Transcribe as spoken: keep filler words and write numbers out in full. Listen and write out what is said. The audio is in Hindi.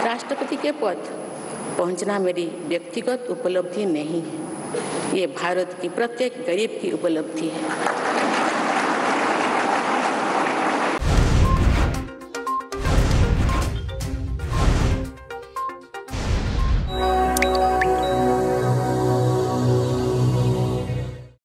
राष्ट्रपति के पद पहुंचना मेरी व्यक्तिगत उपलब्धि नहीं है, ये भारत की प्रत्येक गरीब की उपलब्धि है।